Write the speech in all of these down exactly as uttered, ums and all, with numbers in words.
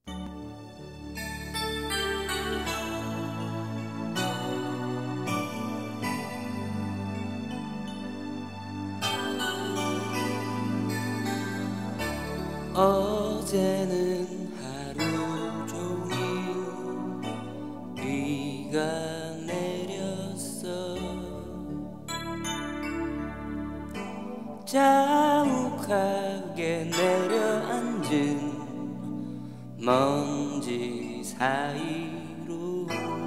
어제는 하루 종일 비가 내렸어. 자욱하게 내려앉은 먼지 사이로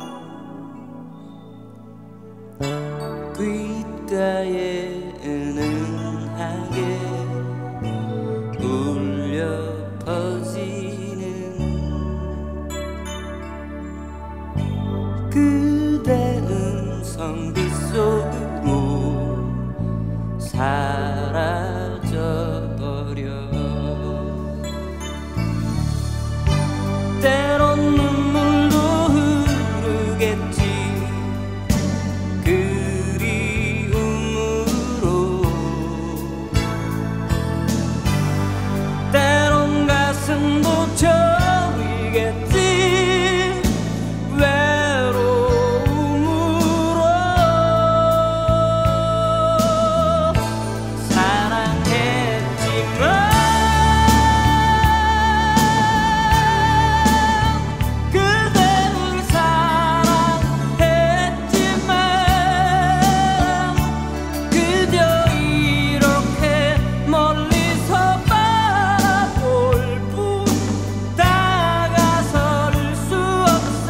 귓가에 은은하게 울려 퍼지는 그대 음성 빗속으로 사라져버려. 때론 눈물도 흐르겠지 그리움으로. 때론 가슴도 저리겠지 외로움으로. 사랑했지만 그대를 사랑했지만 그저 이렇게 멀리서 바라볼 뿐 다가설 수 없어.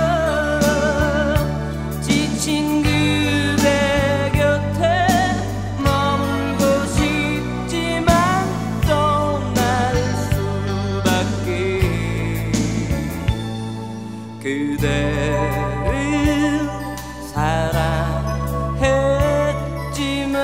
지친 그대 곁에 머물고 싶지만 떠날 수밖에. 그대를 사랑했지만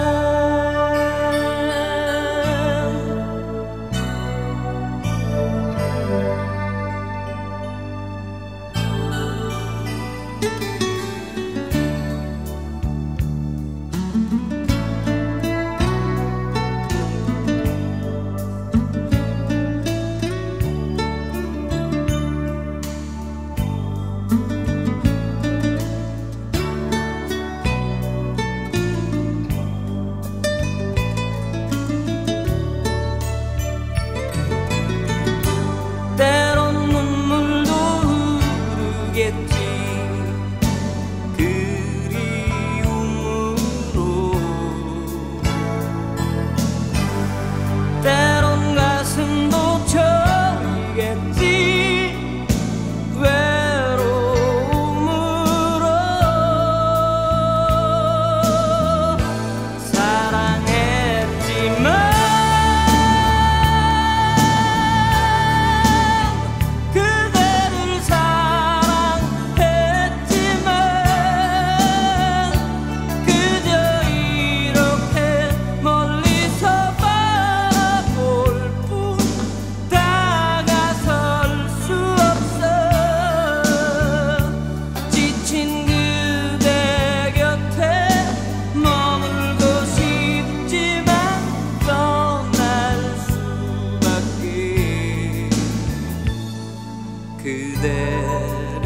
때론 눈물도 흐르겠지 그리움으로. 때론 가슴도 저리겠지 외로움으로. 사랑했지만 그대를 사랑했지만 그저 이렇게 멀리서 바라볼 뿐 다가설 수 없어. 지친 그대 곁에 머물고 싶지만 떠날 수밖에. 그대를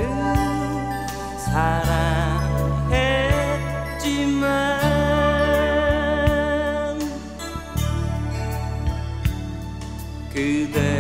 사랑했지만 그대